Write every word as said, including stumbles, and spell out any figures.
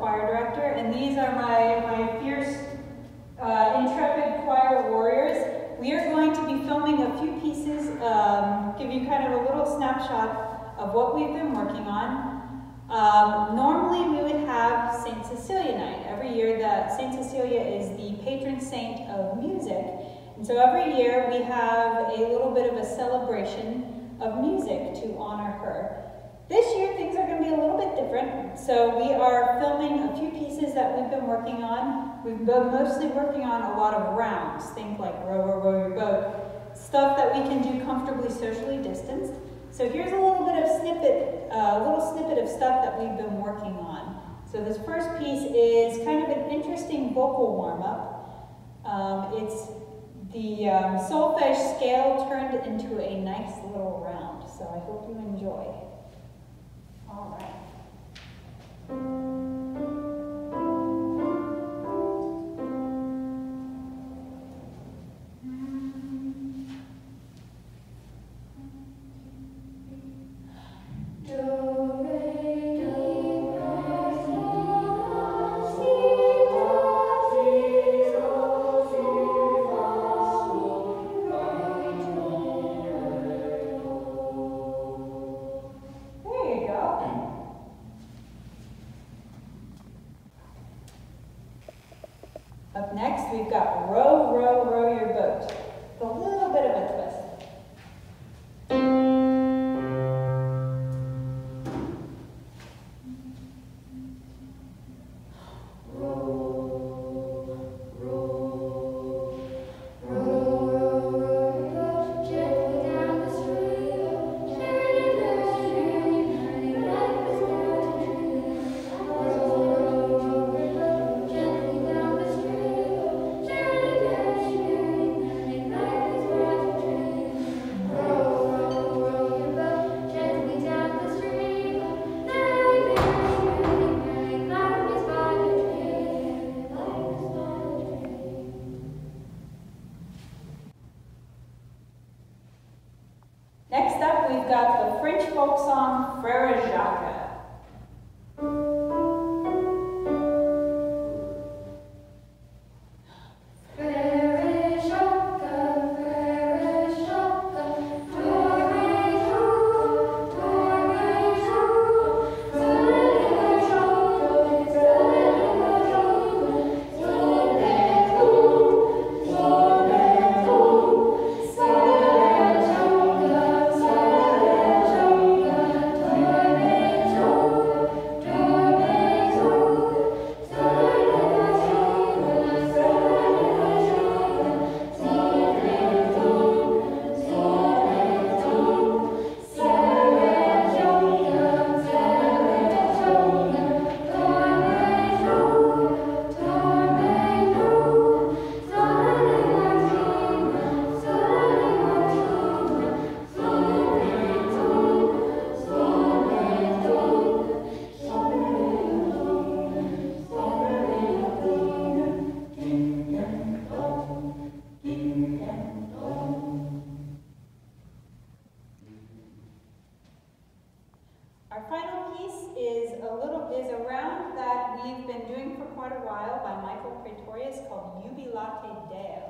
choir director, and these are my, my fierce, uh, intrepid choir warriors. We are going to be filming a few pieces, um, give you kind of a little snapshot of what we've been working on. Um, normally we would have Saint Cecelia Night. Every year that Saint Cecelia is the patron saint of music. And so every year we have a little bit of a celebration of music to honor her. This year things are going to be a little bit different. So we are filming a few pieces that we've been working on. We've been mostly working on a lot of rounds, things like row, row, row your boat, stuff that we can do comfortably socially distanced. So here's a little bit of snippet, a uh, little snippet of stuff that we've been working on. So this first piece is kind of an interesting vocal warm-up. Um, it's the um, solfege scale turned into a nice little round. So I hope you enjoy. All right. Up next, we've got row, row, row your boat. With a little bit of a twist. Next up, we've got the French folk song, Frère Jacques. Our final piece is a little is a round that we've been doing for quite a while by Michael Praetorius called Jubilate Deo.